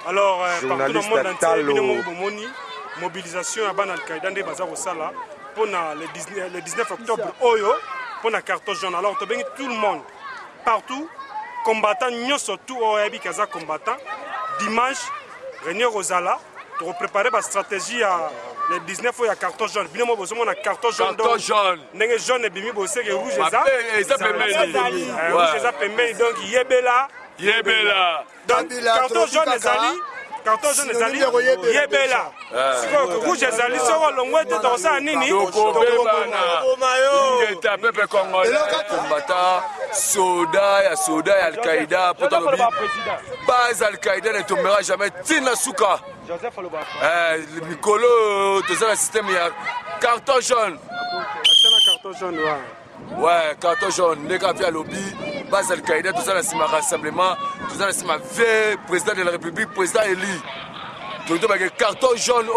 Alors, partout dans le monde entier, mobilisation à Ban Al-Qaïda de Bazar au Sala pour le 19 octobre, pour la carte jaune. Alors, tout le monde, partout, combattant, nous surtout au Ebi Kaza combattant, dimanche, réunion au Sala, pour préparer la stratégie à le 19 il y a carton jaune. Bien moi besoin on a carton jaune. Carton jaune. N'est jaune et bimi bossé que rouge et ça. Rouge et ça pembe donc yebela. Yebela. Donc carton jaune et zali. Carton jaune et zali. Yebela. Rouge et zali sera longue de dans ça nini. Il est un peuple congolais combattant Soda et Al-Qaïda pour ton base Al-Qaïda ne tombera jamais. Tina Souka. Nicolo, tout ça, le système, il y a carton jaune. Ouais, carton jaune. Les gars, il y a lobby, base Al-Qaïda, tout ça, c'est un rassemblement. Tout ça, c'est un vrai président de la République, président élu. Donc, il y a carton jaune,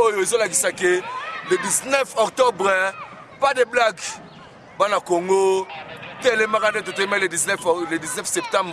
le 19 octobre, pas de blagues. Bana Congo, télémarade de le 19 septembre.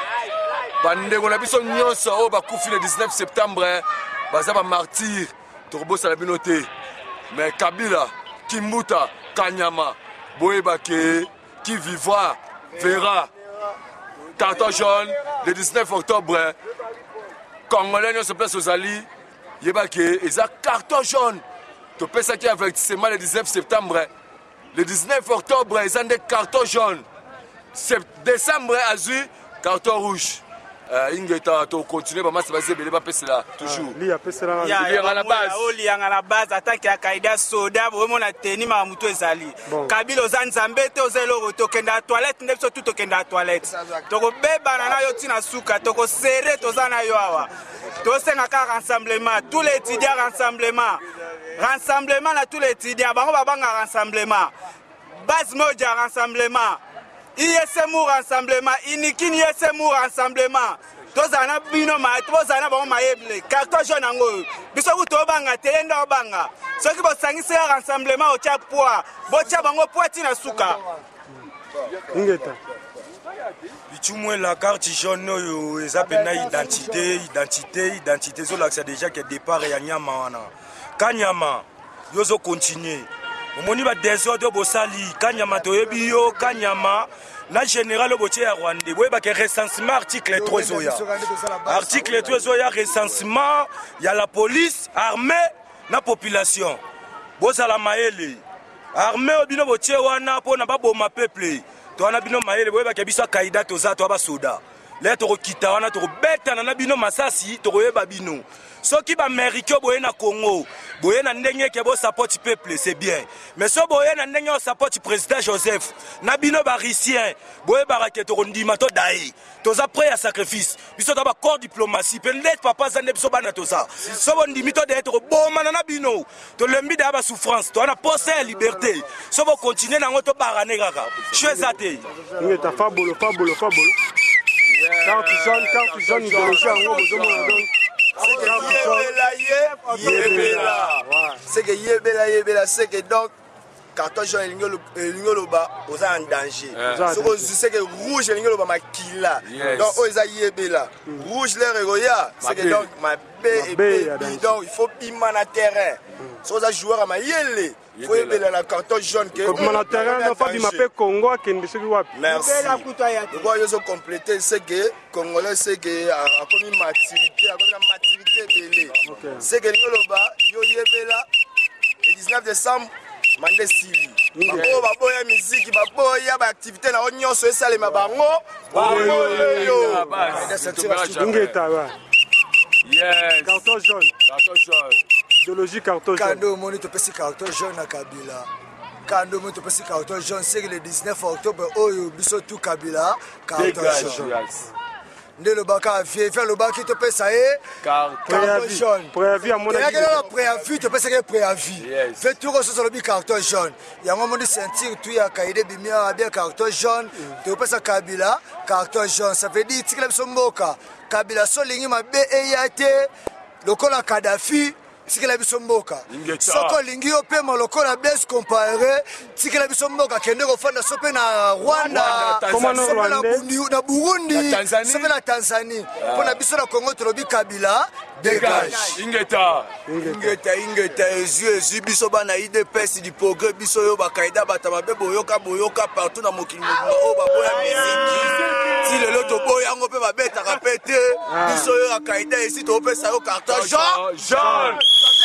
On a vu son nion, le 19 septembre. Bazaba martyr, Torbo Salabinote, mais Kabila, Kimbuta, Kanyama, Boebake, qui vivra, verra. Carton jaune, le 19 octobre, Congolais se place aux alliés, Yebake, et ça carton jaune. Tu peux ça qui a avertissement le 19 septembre, le 19 octobre, ils ont des cartons jaunes. Décembre, azur, carton rouge. Ingeta to continuer ba match basé belé ba pesela toujours li a pesela il y a la base oli à la base attaque ya Kaida Soda vraiment na teni ma muto ezali Kabila ozanzambe te ozelo to kenda toilette ndepso tout to kenda toilette to ko beba na yo tina suka to ko serrer to zana yo awa to senga ka rassemblement tous les étudiants rassemblement na tous les étudiants bango babanga rassemblement base moja rassemblement ISMU rassemblement, Inikini ISMU rassemblement. Tozana bino ma, tozana ba mayeble. Carton jaune ngo. Biso ku to banga tenda banga. Soki bo sangise rassemblement o tia poa. Bo tia bango poa tina suka. Ngeta. Bitumwe la carte jaune yo ezapena identité zo l'accès déjà que départ ya nyama wana. Kanyama yo zo continuer. Omoni ba désordre bosali Kanyama toyebi yo Kanyama na général Botier ya Rwanda boyeba ke recensement article 3 zoya article 3 zoya recensement ya la police armée na population bozala maele armée obino Botier wana pona ba boma peuple to wana bino maele boyeba ke biso Kaida toza to ba soda le to kita wana to beta na bino masasi to yeba bino soki ba américain boye na Congo boye na ndenge ke bo support peuple c'est bien mais so boye na ndenge o support président Joseph na bino ba Russien boye ba raketo ndima to dai toza prêt à sacrifice biso ta ba corps diplomatie peut-être papa zande biso bana to ça so bo ndimi to d'être boma na bino to lembi da ba souffrance to na poste ya liberté so bo continuer na ngoto barane kaka chezate ngeta fabolo carte jaune idéologie en gros c'est que yebela c'est que donc carton jaune l'ingoloba aux en danger c'est que rouge l'ingoloba makila donc aux yebela rouge l'air egoya c'est que donc ma b donc il faut piment na terrain so za joueur à mayele il faut yebela la carton jaune que piment na terrain non pas bimape Congo akende soki wapi merci quoi ils ont complété c'est que congolais c'est que a commis maturité belé c'est que l'ingoloba yo yebela le 19 décembre Mande Sili. Baboya musique, baboya ba activité na nyonso esalema bango. Yes. Carton jaune. Idéologie carton jaune. Kando moni to pesi carton jaune na Kabila. Kando moni to pesi carton jaune c'est le 19 octobre oyo biso tout Kabila carton jaune. Le baka vie faire le baki te pesa carton jaune préavis à mon avis préavis te pesa préavis fait tout sur le carton jaune il y a un moment de sentir tout ya Kaida bimia bien carton jaune te pesa Kabila carton jaune ça veut dire tikela somboka Kabila solingi mabe eyate lokola Kadhafi tikela biso mboka soko olingi yo mpe lokola Blaise Compaoré tikela biso mboka kende kofanda so mpe na Rwanda na Burundi so mpe na Tanzanie mpo na biso na Congo tolobi Kabila dégage ingeta ezwi biso bana IDPS du progrès biso yo bakaida bata mabe boyoka partout na mokili mobimba oyo baboya misiki ti lelo toboya yango mpe babetaka mpe te biso yo akaida esi topesa yo carton jaune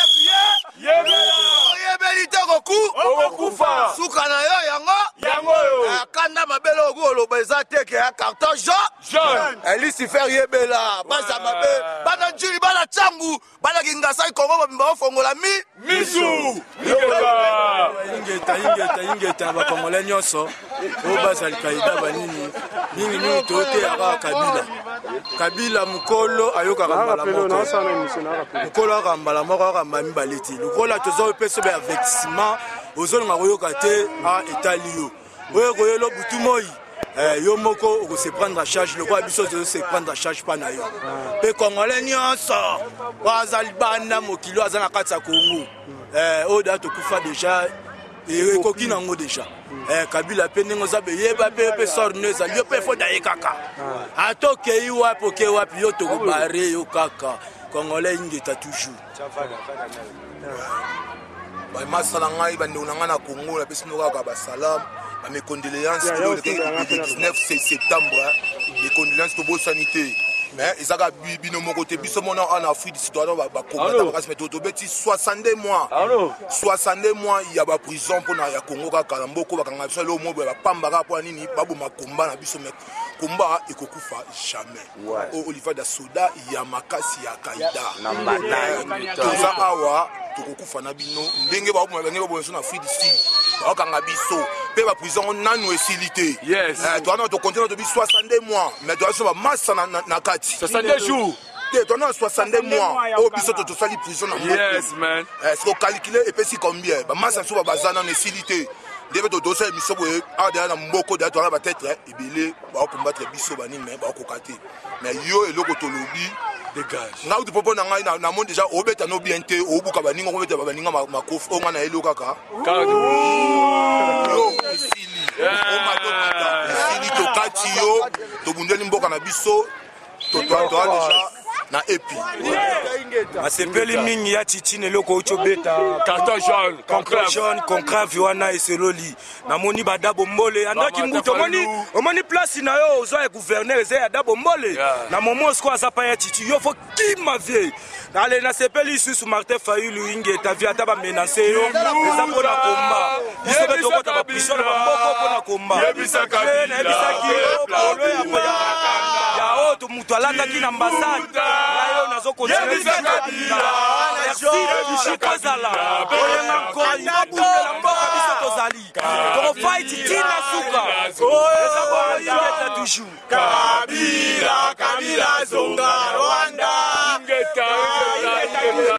yebeli te okokufa suka na yo yango akanda mabele oku oloba eza teke ya carton jaune elisi faire yebela baza mabe bana njili bana tsangu bana kingasai kongo babimba ofongola misu ingeta bakongole nyonso oyo bazali kaida banini mingi toteyaka kabila mokolo ayokaka mbala moko mokolo akambala moko akamba mibale te lokola tozopesa be avertissement ozolinga koyoka te etali yo oyo koyelo butu moi yo moko okose prendre en charge lokola biso tozose prendre en charge mpa na yo mpe kongole nyonso bazali bana mokili aza na kati ya kongo oyo da tokufa deja ekoki nango deja Kabila mpe ndenge oza beyeba mpe sorno ezali yo mpe fo daye kaka ata okei wapi oke wapi yo tokobare yo kaka congolais ingeta toujours bamasala ngai bandeko na ngai na Congo napesi no kaka basalam mes condoléances le 19 septembre les condoléances tobosani te mais ezaka bino moko te biso mona en Afrique du citoyen bakomata bakasi mais tobeti 62 mois il y a ba prison mpona ya Congo kaka na mboko bakanga biso le mo bapambaka mpona nini baboma komba na biso mais komba ekokufa jamais Olivier da Soda ya makasi ya kaida toza awa tokokufa na bino ndenge baboma ndenge babonso na Afrique du Sud bakanga biso pe ba prison nanu esilité toana to continue to bi 62 mois mais toa so ba massa na kati 62 jours te toana 62 mois o biso to sali prison na yes man est-ce qu'on calculer et puis combien ba massa so ba bazana na esilité debe to dosa biso boye a na mboko da toana ba tête ebele ba combattre biso bani mais ba kokate mais yo eloko to lobi dégage na utu popo na ngai na monde déjà obeta no bien te obuka baninga obeta baninga makofu onga na elo kaka yo isili o mato isili to kati yo to bundeli mboka na biso to déjà na epi asepeli mingi ya titine eloko ochobeta carton jaune conclave wana eseloli namoni badabo mbole andaki mbuto omoni place na yo ozwa ya gouverneur eza ya dabo mbole na momosko aza pa ya titi yo fo kima vie ale nasepeli lisusu Martin Fayulu ingeta vi ata bamenanse yo eza mpona komba biso be tokota baprison na bamboko mpona komba yebisaki ya oyo mutu alataki na ambasade ayo nazo continue merci kozala oyenga nkoi nabundela mboka biso tozali tokofight tina suka eza bongo ingeta toujours Kabila zonga Rwanda